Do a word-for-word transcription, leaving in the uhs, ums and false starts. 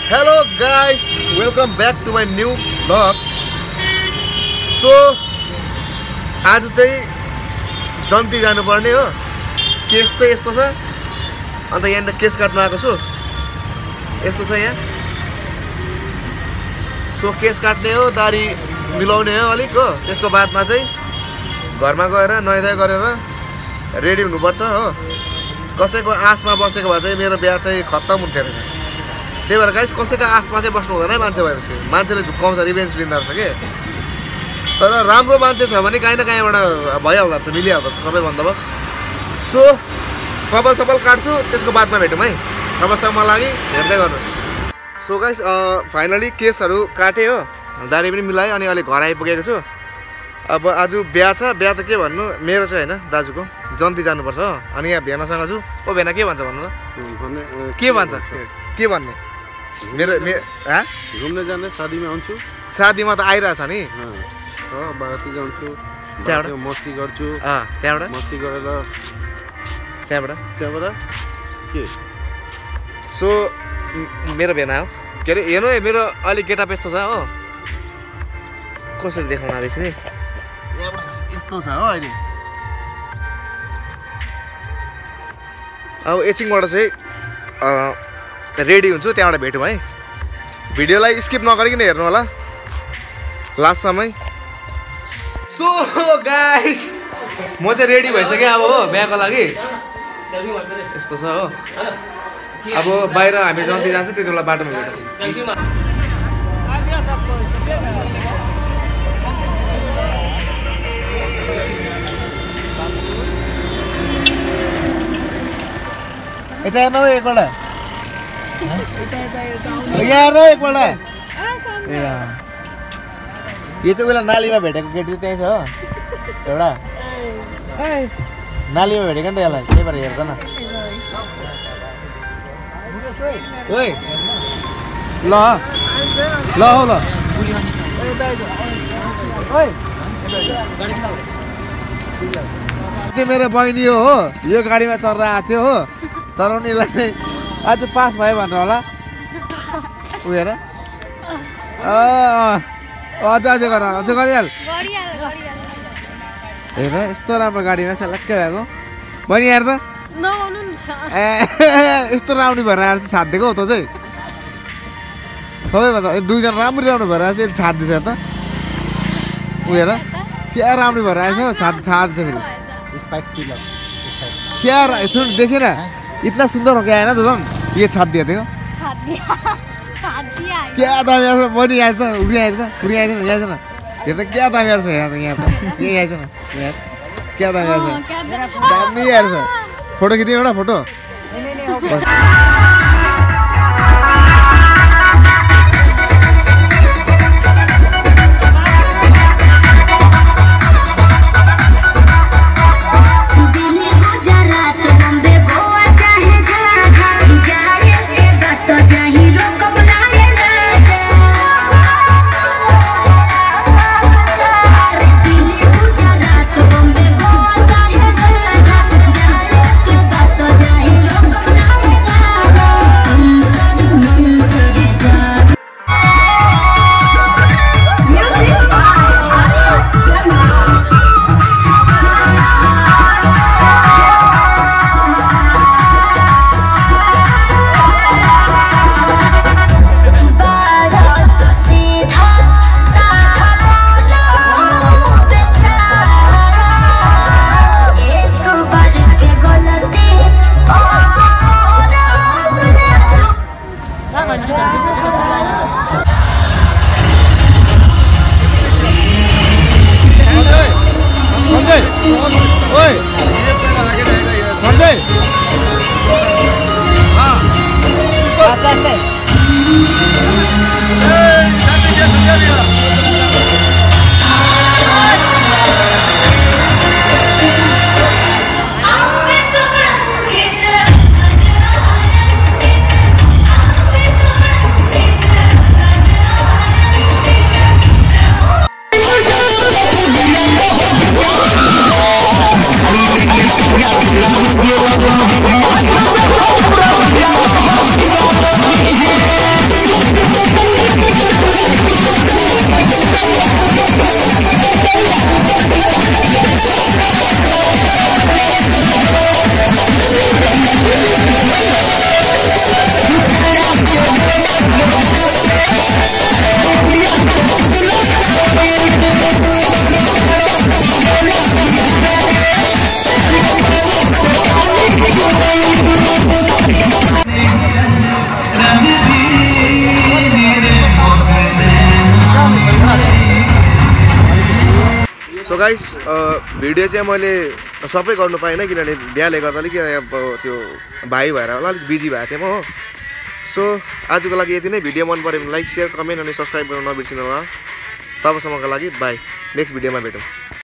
Hello guys, welcome back to my new vlog. So आज चाहिँ जन्ती जानुपर्ने हो। केस चाहिँ यस्तो छ। अन्त यहाँ केस काट्न आएको छु। यस्तो छ यहाँ। सो केस काट्ने हो, दाढी मिलाउने हो अलिक हो। त्यसको बादमा चाहिँ घरमा गएर नुहाइधुवाइ गरेर रेडी हुनुपर्छ हो। कसैको आशमा बसेको भए चाहिँ मेरो बिहा चाहिँ खत्तम हुन्थ्यो रहेछ। त्यही भएर गाइस कसैको आशमा चाहिँ बस्नु हुँदैन है मान्छे भएपछि। मान्छेले झुक्काउँछ, रिभेन्ज लिँदो रहेछ के। तर राम्रो मान्छे छ भने काहीँ न काहीँबाट भइहाल्दो रहेछ, मिलिहाल्दो रहेछ सबै बन्दोबस्त। सो कपाल सपाल काट्छु, त्यसको बादमा भेटौँ है। तबसम्म लागि हेर्दै गर्नुहोस्। सो गाइस फाइनली केसहरू काटेँ हो, दाढी पनि मिलाएँ अनि अहिले घर आइपुगेको छु। अब आज बिहा छ। बिहा त के भन्नु, मेरो चाहिँ होइन, दाजुको। जन्ती जानुपर्छ हो। अनि यहाँ भेनासँग छु। ओ भेना के भन्छ भन्नु त? के भन्छ? के भन्ने? मेरो मे हाँ घुम्न जाने शादीमा आउँछु। शादीमा त आइरहेछ नि। हो बाराती जान्छु, त्यहाँबाट मस्ती गर्छु। अँ त्यहाँबाट मस्ती गरेर त्यहाँबाट त्यहाँबाट के सो मेरो भेना हो। के अरे हेर्नु है, मेरो अलिक गेटअप यस्तो छ हो। कसरी देखाउन आएछ नि, यस्तो छ हो अहिले। अब एकछिनबाट चाहिँ रेडी हुन्छु, त्यहाँबाट भेटौँ है। भिडियोलाई स्किप नगरिकन हेर्नु होला लास्टसम्म। सो गाइस म चाहिँ रेडी भइसकेँ अब हो बिहाको लागि। यस्तो छ हो। अब बाहिर हामी जन्ती जान्छ, त्यति बेला बाटोमा भेटौँ। यता हेर्नु एकपल्ट, यहाँ हेर्नु एकपल्ट। ए यो चाहिँ उसलाई नालीमा भेटेको केटी चाहिँ त्यहीँ छ हो एउटा। नालीमा भेटेको नि त यसलाई, त्यही भएर हेर्दा न। ओइ ल ल हौ ल चाहिँ मेरो बहिनी हो हो। यो गाडीमा चढेर आएको थियो हो। तर उनीहरूलाई चाहिँ आज पास भयो भनेर होला उ हेर। अझ अझ गर अझ गरिहाल। हेर यस्तो राम्रो गाडीमा सलक्कै भएको बहिनी। हेर त ए यस्तो राम्रो भएर आएर चाहिँ छाप दिएको हो त चाहिँ। सबैभन्दा दुईजना राम्रो राम्रो भएर आएर चाहिँ छाप दिन्छ त उ हेर। क्या राम्रो भएर आएछ हो, छाप छाप छ फेरि। क्या सुन देखेन, इतना सुंदर हो गया है ना तुम। ये छाप दिया देखो, क्या दामी आएछ बहिनी। आएछ उडी आएछ उडी आएछ न, यहाँ न हेर त क्या दामी आएछ यहाँ त। यहाँ त यही आएछ न, यहाँ क्या दामी आएछ, दामी आएछ। फोटो खिच्दिउँ एउटा फोटो। Yeah. गाइस भिडियो चाहिँ मैले सबै गर्नु पाइनँ किनभने बिहाले गर्दा अलिक अब त्यो भाइ भएर होला अलिक बिजी भएको थिएँ म हो। सो आजको लागि यति नै। भिडियो मन पऱ्यो भने लाइक सेयर कमेन्ट अनि सब्सक्राइब गर्न नबिर्सिनु होला। तबसम्मको लागि बाई, नेक्स्ट भिडियोमा भेटौँ।